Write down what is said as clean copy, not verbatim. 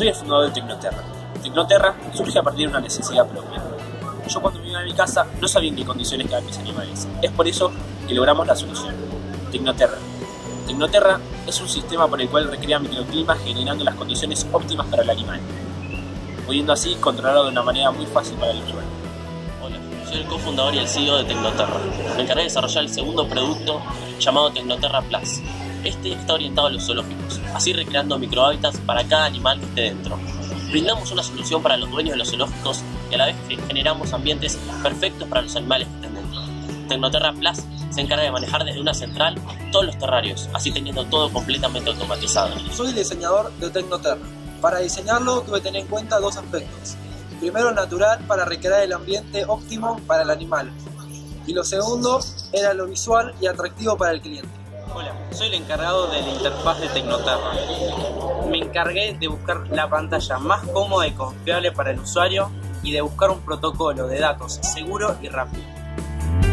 Soy el fundador de Tecnoterra. Tecnoterra surge a partir de una necesidad propia. Yo cuando me iba a mi casa no sabía en qué condiciones quedaban mis animales. Es por eso que logramos la solución. Tecnoterra. Tecnoterra es un sistema por el cual recrea microclimas generando las condiciones óptimas para el animal, pudiendo así controlarlo de una manera muy fácil para el usuario. Hola, soy el cofundador y el CEO de Tecnoterra. Me encargué de desarrollar el segundo producto llamado Tecnoterra Plus. Este está orientado a los zoológicos, así recreando microhábitats para cada animal que esté dentro. Brindamos una solución para los dueños de los zoológicos y a la vez generamos ambientes perfectos para los animales que estén dentro. Tecnoterra Plus se encarga de manejar desde una central todos los terrarios, así teniendo todo completamente automatizado. Soy el diseñador de Tecnoterra. Para diseñarlo tuve que tener en cuenta dos aspectos. Primero, el natural, para recrear el ambiente óptimo para el animal. Y lo segundo era lo visual y atractivo para el cliente. Hola, soy el encargado de la interfaz de Tecnoterra. Me encargué de buscar la pantalla más cómoda y confiable para el usuario y de buscar un protocolo de datos seguro y rápido.